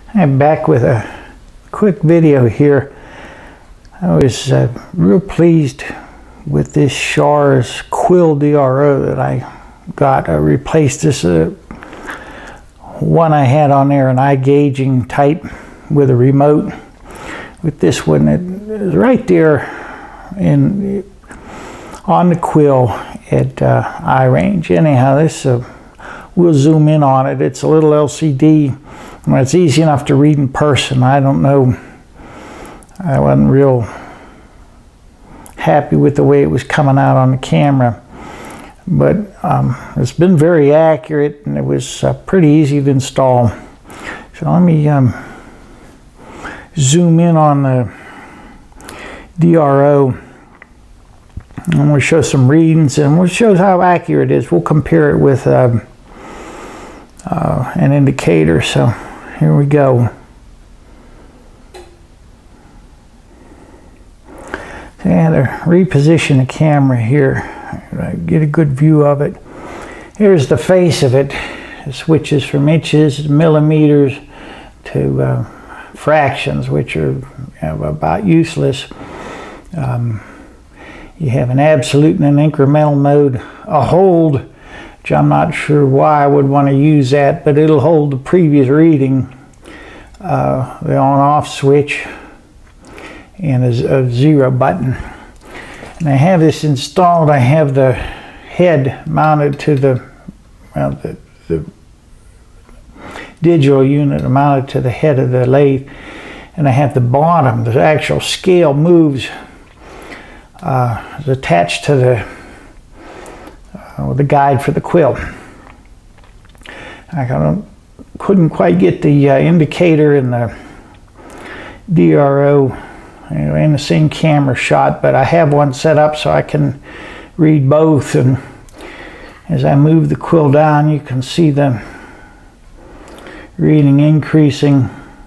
I'm back with a quick video here. I was real pleased with this Shar's Quill DRO that I got. I replaced this one I had on there, an eye gauging type with a remote. With this one, it is right there on the Quill at eye range. Anyhow, this we'll zoom in on it. It's a little LCD. Well, it's easy enough to read in person. I don't know. I wasn't real happy with the way it was coming out on the camera, but it's been very accurate, and it was pretty easy to install. So let me zoom in on the DRO, and we'll show some readings, and we'll show how accurate it is. We'll compare it with an indicator. So here we go. So I had to reposition the camera here, get a good view of it. Here's the face of it. It switches from inches to millimeters to fractions, which are about useless. You have an absolute and an incremental mode, a hold, which I'm not sure why I would want to use that, but it'll hold the previous reading, the on-off switch, and a 0 button. And I have this installed. I have the head mounted to the digital unit mounted to the head of the lathe, and I have the bottom, the actual scale moves, is attached to the guide for the quill. I couldn't quite get the indicator and the DRO in the same camera shot, but I have one set up so I can read both. And as I move the quill down, you can see the reading increasing.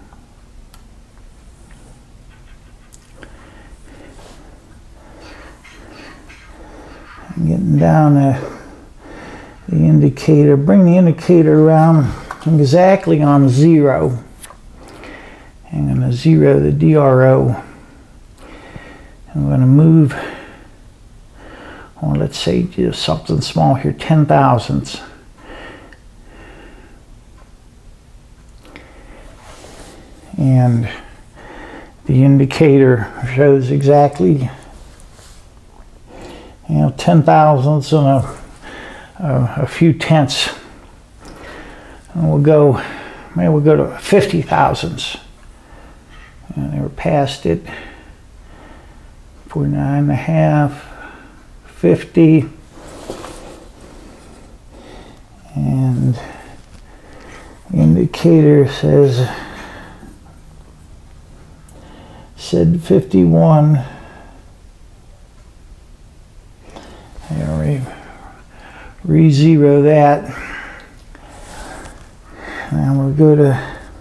I'm getting down the indicator. Bring the indicator around exactly on 0. I'm going to 0 the DRO. I'm going to move, well, let's say just something small here, 10 thousandths. And the indicator shows exactly 10 thousandths and a few tenths. And we'll go to 50 thousandths. And they were past it. 49.5, 50, and the indicator said 51. There we re-zero that. Now we'll go to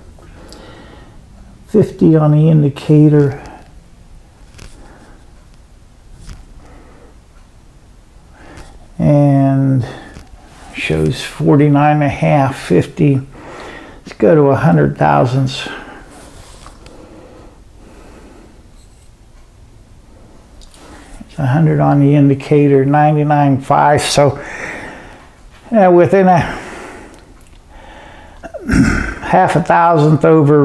50 on the indicator. And shows 49.5, 50. Let's go to 100 thousandths. It's 100 on the indicator, 99.5. So within a half a thousandth over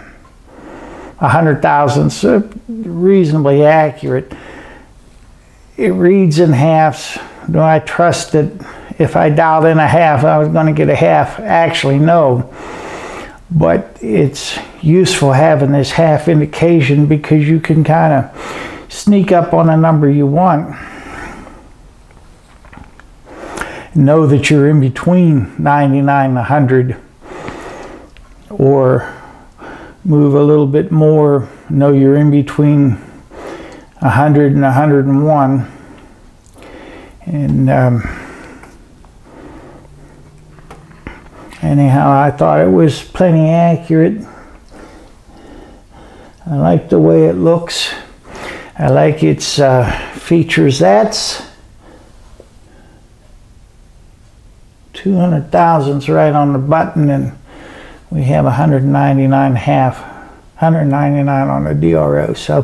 100 thousandths, reasonably accurate. It reads in halves. Do I trust that if I dialed in a half, I was going to get a half? Actually, no. But it's useful having this half indication because you can kind of sneak up on a number you want. Know that you're in between 99 and 100, or move a little bit more, know you're in between 100 and 101. And anyhow, I thought it was plenty accurate. I like the way it looks. I like its features. That's 200 thousandths right on the button, and we have 199 on the DRO. So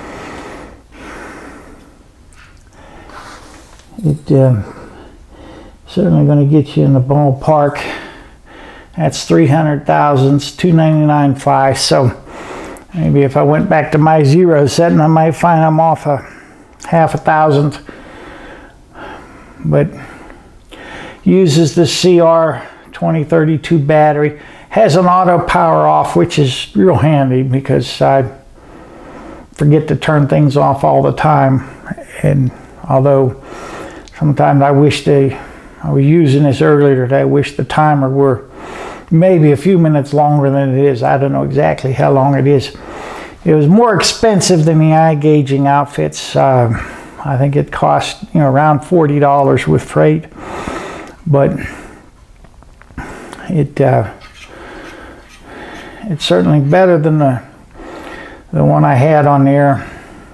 it certainly going to get you in the ballpark. That's 300 thousandths, 299.5. So maybe if I went back to my zero setting, I might find I'm off a half a thousandth. But uses the CR 2032 battery. Has an auto power off, which is real handy because I forget to turn things off all the time. And although sometimes I wish I was using this earlier today, I wish the timer were maybe a few minutes longer than it is. I don't know exactly how long it is. It was more expensive than the eye gauging outfits. I think it cost, you know, around $40 with freight, but it's certainly better than the one I had on there,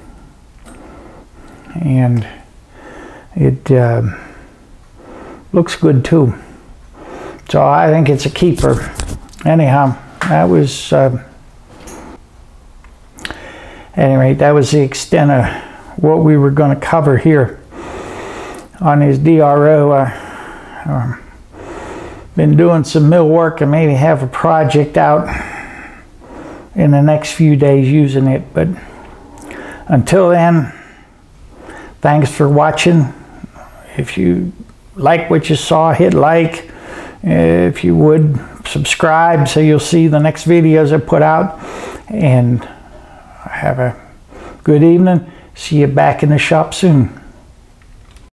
and it looks good too. So I think it's a keeper. Anyhow, that was at any rate, that was the extent of what we were going to cover here on his DRO. Been doing some mill work and maybe have a project out in the next few days using it. But until then, thanks for watching. If you like what you saw, hit like. If you would, subscribe so you'll see the next videos I put out. And have a good evening. See you back in the shop soon.